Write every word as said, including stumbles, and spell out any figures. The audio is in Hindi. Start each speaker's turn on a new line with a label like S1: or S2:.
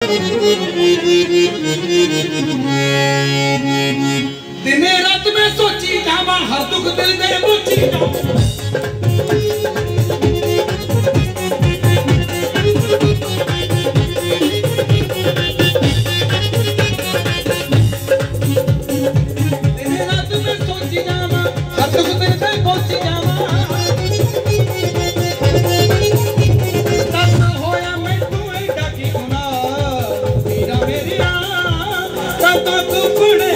S1: दिने रात में सोची जावा हर दुख दिल दे बुझी जावा दिने रात में सोची जावा हर दुख दिल दे बुझी जावा तब होया मैं तू डाकी गुना मेरा मेरी आ तब तू